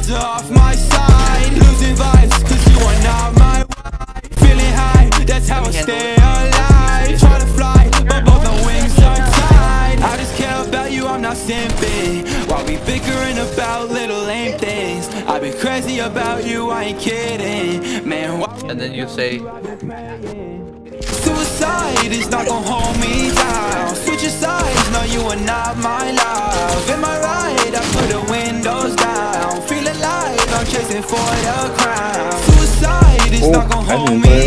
odds are off my side. Losing vibes, cause you are not my wife. Feeling high, that's how I stay alive. Try to fly, but both my wings are tied. I just care about you, I'm not simping. While we bickering about little lame things, I've been crazy about you, I ain't kidding. Man, why? And then you say suicide is not gonna hold me down. Switching sides, no, you are not my love. Am I right? I put the windows down. Feeling alive, I'm chasing for the crown. Suicide is not gonna hold me